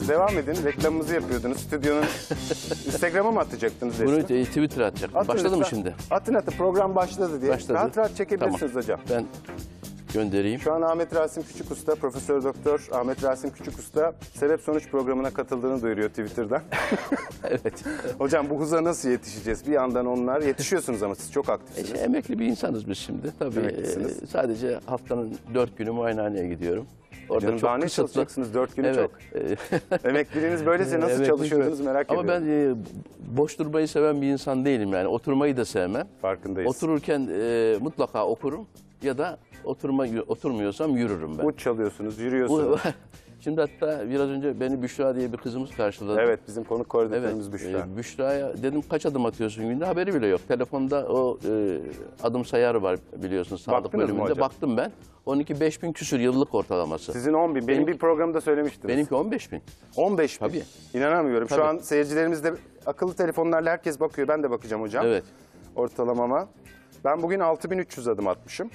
devam edin. Reklamımızı yapıyordunuz. Stüdyonun Instagram'a mı atacaktınız resmi? Bunu Twitter'a atacak. Başladı mı şimdi? Atın program başladı diye. Başladı. Rahat rahat çekebilirsiniz Tamam. hocam. Ben göndereyim. Şu an Ahmet Rasim Küçükusta, Profesör Doktor Ahmet Rasim Küçükusta sebep sonuç programına katıldığını duyuruyor Twitter'dan. Evet. Hocam bu hıza nasıl yetişeceğiz? Bir yandan onlar yetişiyorsunuz ama siz çok aktifsiniz. Emekli bir insanız biz şimdi. Tabii sadece haftanın 4 günü muayenehaneye gidiyorum. Orada Canım çok daha ne kısıtlı. çalışacaksınız? 4 günü Evet. çok. Emekliliğiniz böylese nasıl Evet, çalışıyordunuz merak ediyorum. Ama ben boş durmayı seven bir insan değilim yani. Oturmayı da sevmem. Farkındayız. Otururken mutlaka okurum ya da oturmuyorsam yürürüm ben. Uç çalıyorsunuz, yürüyorsunuz. Şimdi hatta biraz önce beni Büşra diye bir kızımız karşıladı. Evet, bizim konuk koordinatörümüz Evet, Büşra. Büşra'ya dedim kaç adım atıyorsun günde, haberi bile yok. Telefonda o adım sayarı var biliyorsun sağlık Baktınız mı bölümünde. hocam? Baktım ben. 12-5 bin küsür yıllık ortalaması. Sizin 10 bin. Benim bir programda söylemiştiniz. Benimki 15 bin. 15 bin. Tabii. İnanamıyorum. Şu Tabii. an seyircilerimiz de akıllı telefonlarla herkes bakıyor. Ben de bakacağım hocam. Evet. Ortalamama. Ben bugün 6300 adım atmışım.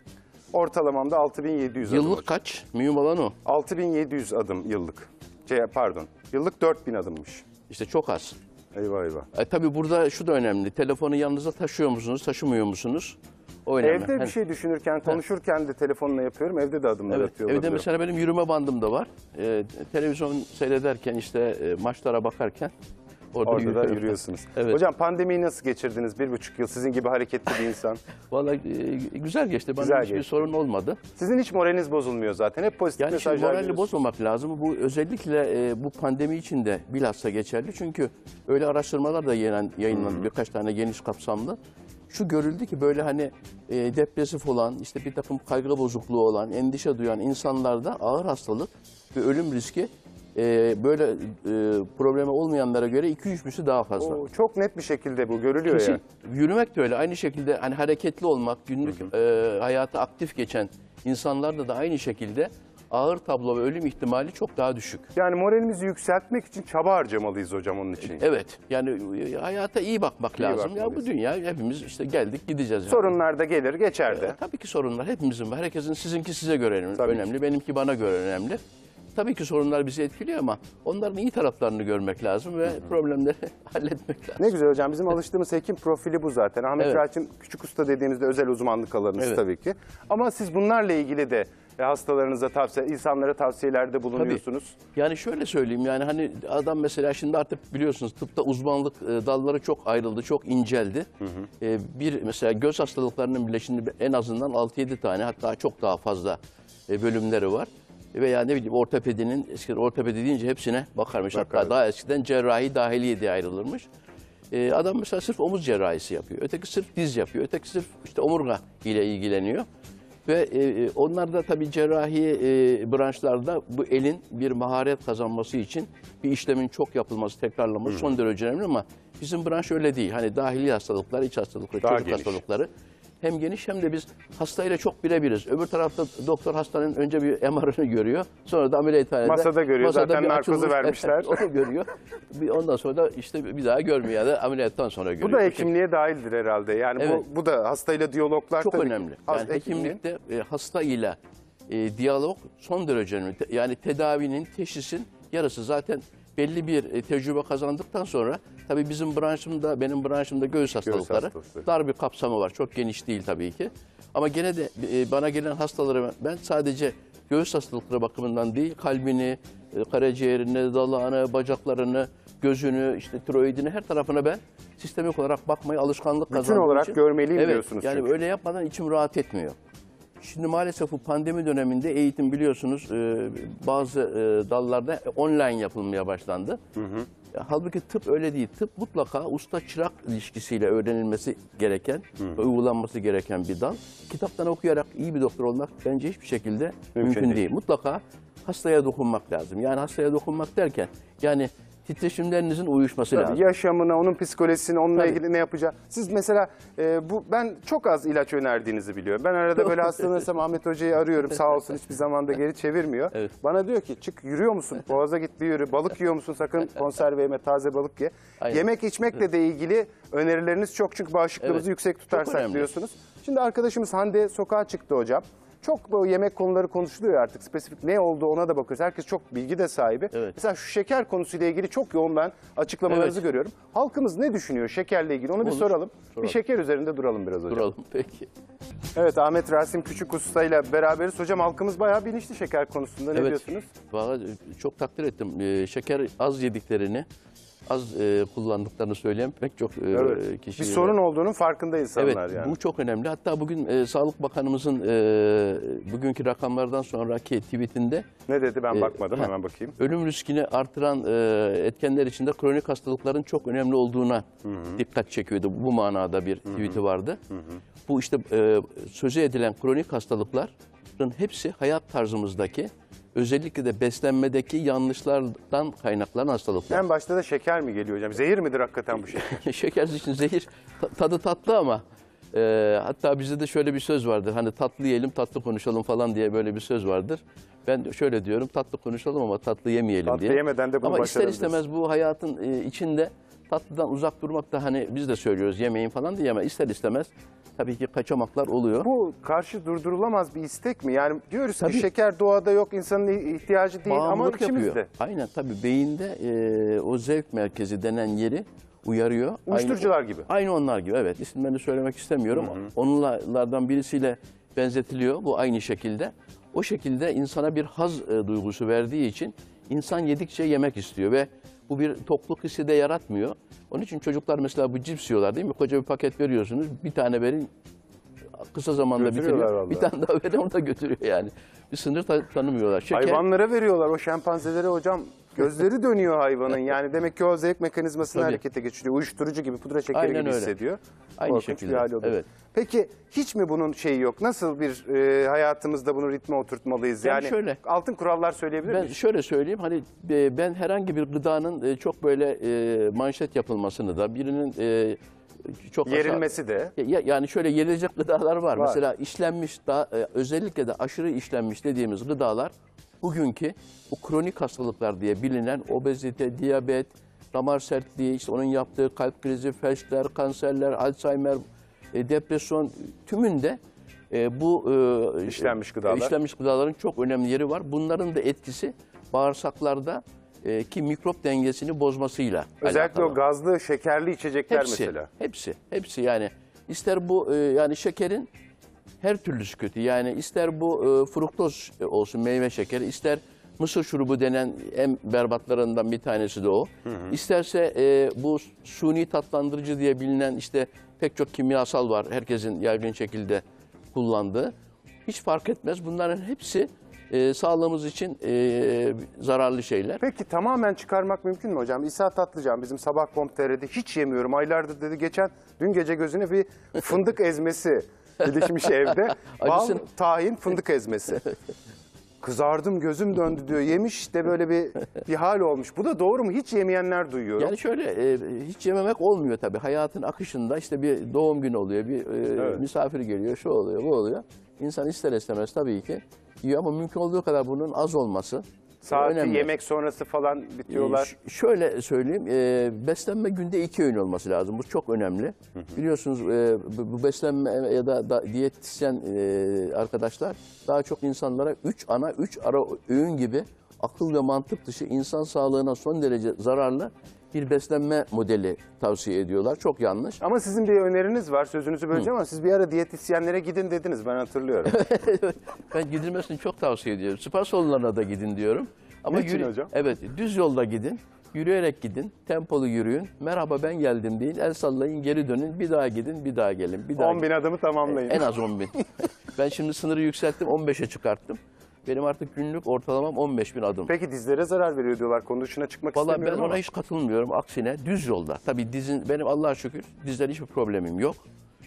Ortalamamda 6700 adım. Yıllık kaç? Mühim olan o. 6700 adım yıllık. Pardon. Yıllık 4000 adımmış. İşte çok az. Eyvah eyvah. Tabii burada şu da önemli. Telefonu yanınıza taşıyor musunuz, taşımıyor musunuz? O önemli. Evde bir şey düşünürken, konuşurken de telefonla yapıyorum. Evde de adımlar Evet, atıyor evde olabilirim. mesela benim yürüme bandım da var. Televizyon seyrederken işte maçlara bakarken Orada da yürüyorsunuz. Evet. Hocam pandemiyi nasıl geçirdiniz? 1,5 yıl sizin gibi hareketli bir insan. Vallahi güzel geçti. Bana Güzel hiçbir geçti. sorun olmadı. Sizin hiç moraliniz bozulmuyor zaten. Hep pozitif Yani şimdi mesajlar moralini veriyorsunuz. bozmamak lazım. Bu özellikle bu pandemi için de bilhassa geçerli. Çünkü öyle araştırmalar da yayınlandı birkaç tane geniş kapsamlı. Şu görüldü ki böyle hani depresif olan, işte bir takım kaygı bozukluğu olan, endişe duyan insanlarda ağır hastalık ve ölüm riski böyle problemi olmayanlara göre 2-3 misli daha fazla. Çok net bir şekilde bu görülüyor Kesin. yani. Yürümek de öyle. Aynı şekilde hani hareketli olmak, günlük hayata aktif geçen insanlarda da aynı şekilde ağır tablo ve ölüm ihtimali çok daha düşük. Yani moralimizi yükseltmek için çaba harcamalıyız hocam onun için. Evet. Yani hayata iyi bakmak lazım. Ya bu bakmalıyız. dünya hepimiz işte geldik gideceğiz. Yani. Sorunlar da gelir geçer de. Tabii ki sorunlar hepimizin var. Herkesin sizinki size göre Tabii önemli. Benimki bana göre önemli. Tabii ki sorunlar bizi etkiliyor ama onların iyi taraflarını görmek lazım ve problemleri halletmek lazım. Ne güzel hocam, bizim alıştığımız hekim profili bu zaten. Ahmet Evet. Rasim Küçükusta dediğimizde özel uzmanlık alanınız Evet. tabii ki. Ama siz bunlarla ilgili de hastalarınıza insanlara tavsiyelerde bulunuyorsunuz. Tabii. Yani şöyle söyleyeyim, yani hani adam mesela şimdi artık biliyorsunuz tıpta uzmanlık dalları çok ayrıldı, çok inceldi. Bir mesela göz hastalıklarının bile şimdi en azından 6-7 tane, hatta çok daha fazla bölümleri var. Veya ne bileyim ortopedinin, eskiden ortopedi deyince hepsine bakarmış. Hatta daha eskiden cerrahi dahiliye diye ayrılırmış. Adam mesela sırf omuz cerrahisi yapıyor. Öteki sırf diz yapıyor. Öteki sırf işte omurga ile ilgileniyor. Ve onlar da tabii cerrahi branşlarda bu elin bir maharet kazanması için bir işlemin çok yapılması, tekrarlanması son derece önemli ama bizim branş öyle değil. Hani dahili hastalıklar, iç hastalıkları, Daha çocuk geniş. hastalıkları hem geniş hem de biz hastayla çok birebiriz. Öbür tarafta doktor hastanın önce bir MR'ını görüyor. Sonra da ameliyathanede Masada görüyor. Zaten bir narkozu açılmış, vermişler. onu görüyor. Ondan sonra da işte bir daha görmüyor ya da ameliyattan sonra görüyor. Bu da hekimliğe dahildir herhalde. Yani Evet. bu da hastayla diyaloglar Çok tabii ki. önemli. Yani hekimlikte hasta ile diyalog son derece önemli. Yani tedavinin, teşhisin yarısı. Zaten belli bir tecrübe kazandıktan sonra tabii bizim branşımda, benim branşımda göğüs hastalıkları dar bir kapsamı var. Çok geniş değil tabii ki. Ama gene de bana gelen hastaları ben sadece göğüs hastalıkları bakımından değil, kalbini, karaciğerini, dalağını, bacaklarını, gözünü, işte tiroidini, her tarafına ben sistemik olarak bakmayı alışkanlık kazandığım için. Bütün olarak görmeliyim diyorsunuz Yani çünkü. öyle yapmadan içim rahat etmiyor. Şimdi maalesef bu pandemi döneminde eğitim biliyorsunuz bazı dallarda online yapılmaya başlandı. Halbuki tıp öyle değil. Tıp mutlaka usta-çırak ilişkisiyle öğrenilmesi gereken, uygulanması gereken bir dal. Kitaptan okuyarak iyi bir doktor olmak bence hiçbir şekilde mümkün değil. Mutlaka hastaya dokunmak lazım. Yani hastaya dokunmak derken yani titreşimlerinizin uyuşması lazım. Yaşamına, onun psikolojisine, onunla ilgili ne yapacağı. Siz mesela ben çok az ilaç önerdiğinizi biliyorum. Ben arada böyle hastalanırsam Ahmet Hoca'yı arıyorum. Sağ olsun hiçbir zaman da geri çevirmiyor. Evet. Bana diyor ki çık yürüyor musun? Boğaza git bir yürü. Balık yiyor musun? Sakın konserve yeme, taze balık ye. Aynen. Yemek içmekle de ilgili önerileriniz çok, çünkü bağışıklığımızı yüksek tutarsak önemli. diyorsunuz. Şimdi arkadaşımız Hande sokağa çıktı hocam. çok bu yemek konuları konuşuluyor artık. Spesifik ne oldu ona da bakıyoruz. Herkes çok bilgi de sahibi. Evet. Mesela şu şeker konusuyla ilgili çok yoğun ben açıklamalarınızı görüyorum. Halkımız ne düşünüyor şekerle ilgili onu bir Olur. soralım. Soralım. Bir şeker üzerinde duralım biraz hocam. Duralım peki. Evet, Ahmet Rasim Küçük Usta ile beraberiz. Hocam halkımız bayağı bilinçli şeker konusunda. Ne diyorsunuz? Vallahi çok takdir ettim. Şeker az yediklerini, az kullandıklarını söyleyen pek çok Evet. kişi. Bir sorun olduğunun farkında insanlar Evet, yani. bu çok önemli. Hatta bugün Sağlık Bakanımızın bugünkü rakamlardan sonraki tweetinde Ne dedi ben bakmadım, hemen bakayım. ölüm riskini artıran etkenler içinde kronik hastalıkların çok önemli olduğuna dikkat çekiyordu. Bu manada bir tweeti vardı. Bu işte sözü edilen kronik hastalıkların hepsi hayat tarzımızdaki, özellikle de beslenmedeki yanlışlardan kaynaklanan hastalıklar. En başta da şeker mi geliyor hocam? Zehir midir hakikaten bu şeker? Şeker için zehir, tadı tatlı ama hatta bizde de şöyle bir söz vardır. Hani tatlı yiyelim, tatlı konuşalım falan diye böyle bir söz vardır. Ben şöyle diyorum, tatlı konuşalım ama tatlı yemeyelim Tatlı diye. yemeden de bunu ama ister başarabiliriz. istemez bu hayatın içinde tatlıdan uzak durmak da hani biz de söylüyoruz yemeyin falan diye ama ister istemez tabii ki kaçamaklar oluyor. Bu karşı durdurulamaz bir istek mi? Yani diyoruz Tabii. ki şeker doğada yok, insanın ihtiyacı değil ama Bağımlılık içimizde. yapıyor. Aynen tabii beyinde o zevk merkezi denen yeri uyarıyor. Uyuşturucular gibi. Aynı onlar gibi, evet. İsimlerini söylemek istemiyorum. Onlardan birisiyle benzetiliyor bu aynı şekilde. O şekilde insana bir haz duygusu verdiği için insan yedikçe yemek istiyor ve bu bir tokluk hissi de yaratmıyor. Onun için çocuklar mesela bu cips yiyorlar değil mi? Koca bir paket veriyorsunuz, bir tane verin, kısa zamanda Götürüyorlar bitiriyor. vallahi. Bir tane daha verin, onu da götürüyor yani. Bir sınır tanımıyorlar. Şeker, Hayvanlara veriyorlar o şempanzelere hocam. Gözleri dönüyor hayvanın. Yani demek ki o zevk mekanizmasını Tabii. harekete geçiriyor. Uyuşturucu gibi, pudra şekeri Aynen gibi öyle. hissediyor. Aynı Korkunç şekilde, bir hali oluyor. evet. Peki hiç mi bunun şeyi yok? Nasıl bir hayatımızda bunu ritme oturtmalıyız? Ben Yani şöyle- altın kurallar söyleyebilir Ben miyiz? şöyle söyleyeyim, hani ben herhangi bir gıdanın çok böyle manşet yapılmasını da birinin çok Yerilmesi de. yani şöyle yenilecek gıdalar var. Var. Mesela işlenmiş, özellikle de aşırı işlenmiş dediğimiz gıdalar bugünkü bu kronik hastalıklar diye bilinen obezite, diyabet, damar sertliği, işte onun yaptığı kalp krizi, felçler, kanserler, Alzheimer, depresyon tümünde bu İşlenmiş gıdalar. işlenmiş gıdaların çok önemli yeri var. Bunların da etkisi bağırsaklarda ki mikrop dengesini bozmasıyla Özellikle alakalı. o gazlı, şekerli içecekler Hepsi, mesela. hepsi yani ister bu yani şekerin her türlüsü kötü. Yani ister bu fruktoz olsun, meyve şekeri, ister mısır şurubu denen en berbatlarından bir tanesi de o. İsterse bu suni tatlandırıcı diye bilinen işte pek çok kimyasal var herkesin yaygın şekilde kullandığı. Hiç fark etmez. Bunların hepsi sağlığımız için zararlı şeyler. Peki tamamen çıkarmak mümkün mü hocam? İsa Tatlıcan bizim Sabah.com.tr'de hiç yemiyorum. Aylardır dedi dün gece gözüne bir fındık ezmesi ilişmiş evde. Bal, Acısın. tahin, fındık ezmesi. Kızardım, gözüm döndü diyor. Yemiş de böyle bir hal olmuş. Bu da doğru mu? Hiç yemeyenler duyuyorum. Yani şöyle hiç yememek olmuyor tabii. Hayatın akışında işte bir doğum günü oluyor, bir misafir geliyor, şu oluyor, bu oluyor. İnsan ister istemez tabii ki yiyor ama mümkün olduğu kadar bunun az olması Saati önemli. yemek sonrası falan bitiyorlar. Şöyle söyleyeyim, beslenme günde 2 öğün olması lazım. Bu çok önemli. Biliyorsunuz bu beslenme ya da diyetisyen arkadaşlar daha çok insanlara 3 ara öğün gibi akıl ve mantık dışı insan sağlığına son derece zararlı bir beslenme modeli tavsiye ediyorlar. Çok yanlış. Ama sizin bir öneriniz var. Sözünüzü böleceğim ama siz bir ara diyetisyenlere gidin dediniz. Ben hatırlıyorum. Ben gidilmesini çok tavsiye ediyorum. Spor salonlarına da gidin diyorum. Ama Niçin hocam? Evet, düz yolda gidin. Yürüyerek gidin, tempolu yürüyün. Merhaba ben geldim deyin, el sallayın, geri dönün. Bir daha gidin, bir daha gelin. Bir daha 10 bin adımı tamamlayın. En az 10 bin. Ben şimdi sınırı yükselttim, 15'e çıkarttım. Benim artık günlük ortalamam 15 bin adım. Peki dizlere zarar veriyor diyorlar. Konu dışına çıkmak Vallahi ben istemiyorum ona ama. hiç katılmıyorum. Aksine düz yolda. Tabii benim Allah'a şükür dizler hiçbir problemim yok.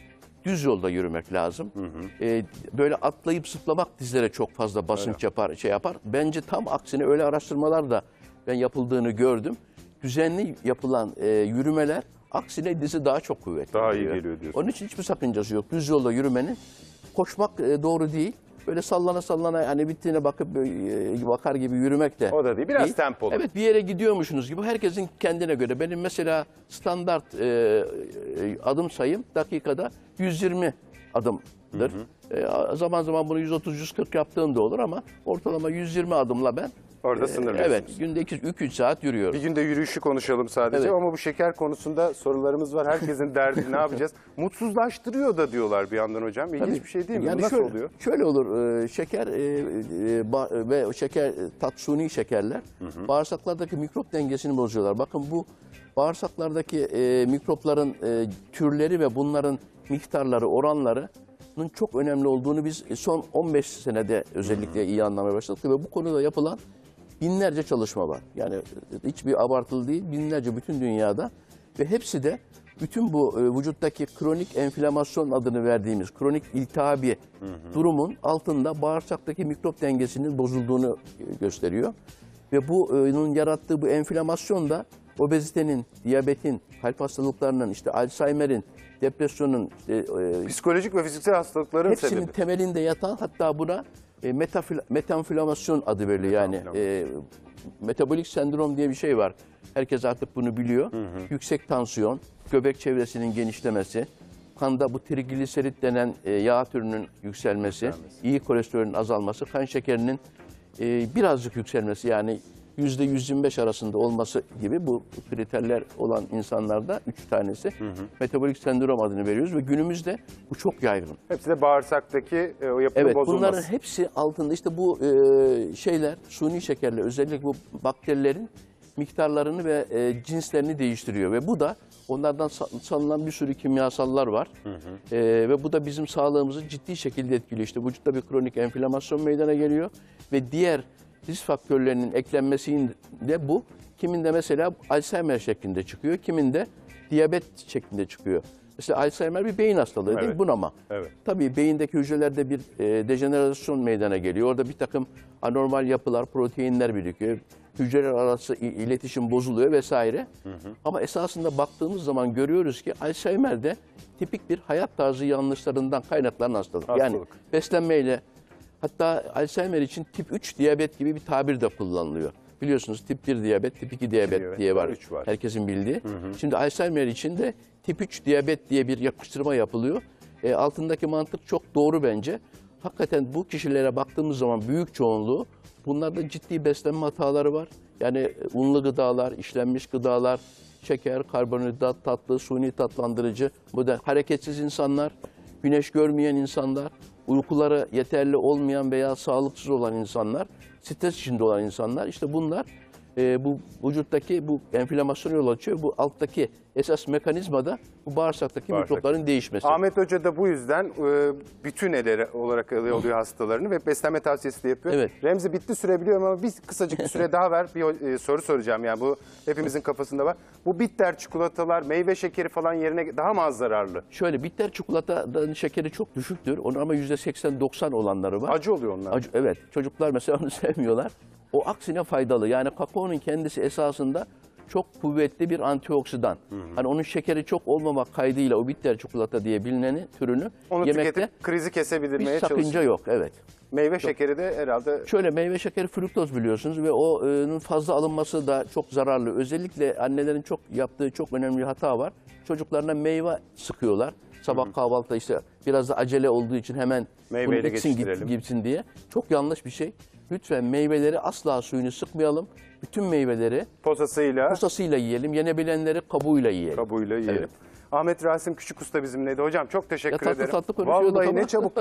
Düz yolda yürümek lazım. Böyle atlayıp zıplamak dizlere çok fazla basınç yapar, şey yapar. Bence tam aksine öyle araştırmalar da ben yapıldığını gördüm. Düzenli yapılan yürümeler aksine dizi daha çok kuvvetli. Daha iyi geliyor. geliyor diyorsun. Onun için hiçbir sakıncası yok. Düz yolda yürümenin. Koşmak doğru değil. Böyle sallana sallana hani bittiğine bakıp bakar gibi yürümek de O da değil, biraz tempolu. Evet, bir yere gidiyormuşsunuz gibi. Herkesin kendine göre. Benim mesela standart adım sayım dakikada 120 adım Zaman zaman bunu 130-140 yaptığım da olur ama ortalama 120 adımla ben Orada sınırlıyorsunuz. evet, günde 2-3 saat yürüyorum. Bir günde yürüyüşü konuşalım sadece Evet. ama bu şeker konusunda sorularımız var. Herkesin derdi ne yapacağız? Mutsuzlaştırıyor da diyorlar bir yandan hocam. İlginç Tabii. bir şey değil mi? Yani Bu nasıl şöyle, oluyor? Şöyle olur, şeker ve şeker, suni şekerler bağırsaklardaki mikrop dengesini bozuyorlar. Bakın bu bağırsaklardaki mikropların türleri ve bunların miktarları, oranlarının çok önemli olduğunu biz son 15 senede özellikle iyi anlamaya başladık ve bu konuda yapılan binlerce çalışma var. Yani hiçbir abartılı değil, binlerce bütün dünyada ve hepsi de bütün bu vücuttaki kronik enflamasyon adını verdiğimiz kronik iltihabi durumun altında bağırsaktaki mikrop dengesinin bozulduğunu gösteriyor. Ve bunun yarattığı bu enflamasyon da obezitenin, diyabetin, kalp hastalıklarının, işte Alzheimer'in, depresyonun, Psikolojik ve fiziksel hastalıkların hepsinin sebebi. temelinde yatan, hatta buna metanflamasyon adı veriliyor. Yani metabolik sendrom diye bir şey var. Herkes artık bunu biliyor. Yüksek tansiyon, göbek çevresinin genişlemesi, kanda bu trigliserit denen yağ türünün yükselmesi, iyi kolesterolün azalması, kan şekerinin birazcık yükselmesi, yani %125 arasında olması gibi bu kriterler olan insanlarda 3 tanesi metabolik sendrom adını veriyoruz ve günümüzde bu çok yaygın. Hepsi de bağırsaktaki o yapının Evet, bozulması. bunların hepsi altında işte bu şeyler, suni şekerler, özellikle bu bakterilerin miktarlarını ve cinslerini değiştiriyor ve bu da onlardan salınan bir sürü kimyasallar var. Ve bu da bizim sağlığımızı ciddi şekilde etkiliyor. İşte vücutta bir kronik enflamasyon meydana geliyor ve diğer risk faktörlerinin eklenmesiyle bu kiminde mesela Alzheimer şeklinde çıkıyor, kiminde diyabet şeklinde çıkıyor. Mesela Alzheimer bir beyin hastalığı değil, Evet. bunama. Evet. Tabii beyindeki hücrelerde bir dejenerasyon meydana geliyor. Orada bir takım anormal yapılar, proteinler birikiyor. Hücreler arası iletişim bozuluyor vesaire. Ama esasında baktığımız zaman görüyoruz ki Alzheimer'de tipik bir hayat tarzı yanlışlarından kaynaklanan hastalık. Yani Hastalık. beslenmeyle, hatta Alzheimer için tip 3 diyabet gibi bir tabir de kullanılıyor. Biliyorsunuz tip 1 diyabet, tip 2 diyabet diyabet diye var, var. 3 var. Herkesin bildiği. Şimdi Alzheimer için de tip 3 diyabet diye bir yapıştırma yapılıyor. Altındaki mantık çok doğru bence. Hakikaten bu kişilere baktığımız zaman büyük çoğunluğu bunlarda ciddi beslenme hataları var. Yani unlu gıdalar, işlenmiş gıdalar, şeker, karbonhidrat, tatlı, suni tatlandırıcı, modern, hareketsiz insanlar, güneş görmeyen insanlar, uykuları yeterli olmayan veya sağlıksız olan insanlar, stres içinde olan insanlar, işte bunlar bu vücuttaki bu enflamasyona yol açıyor. Bu alttaki esas mekanizma da bu bağırsaktaki mikropların değişmesi. Ahmet Hoca da bu yüzden bütün eleri olarak alıyor hastalarını ve beslenme tavsiyesi de yapıyor. Evet. Remzi bitti süre biliyorum ama bir kısacık bir süre daha ver. Bir soru soracağım, yani bu hepimizin kafasında var. Bu bitter çikolatalar, meyve şekeri falan yerine daha mı az zararlı? Şöyle, bitter çikolatanın şekeri çok düşüktür. Onun ama %80-90 olanları var. Acı oluyor onlar. Acı, evet. Çocuklar mesela onu sevmiyorlar. O aksine faydalı. Yani kakaonun kendisi esasında çok kuvvetli bir antioksidan. Hani onun şekeri çok olmamak kaydıyla o bitter çikolata diye bilineni türünü Onu yemekte tüketip krizi kesebilmeye bir sakınca çalışıyor. yok. Evet. Meyve şekeri de herhalde Şöyle, meyve şekeri fruktoz biliyorsunuz ve onun fazla alınması da çok zararlı. Özellikle annelerin çok yaptığı çok önemli bir hata var. Çocuklarına meyve sıkıyorlar. Sabah kahvaltıda işte biraz da acele olduğu için hemen Meyveyle bunu içsin geçiştirelim. gitsin diye. Çok yanlış bir şey. Lütfen meyveleri asla suyunu sıkmayalım. Bütün meyveleri posasıyla yiyelim. Yenebilenleri kabuğuyla yiyelim. kabuğuyla yiyelim. Evet. Ahmet Rasim Küçük Usta bizimleydi. Hocam çok teşekkür Ya tatlı ederim. tatlı konuşuyorduk Vallahi ama. ne çabuk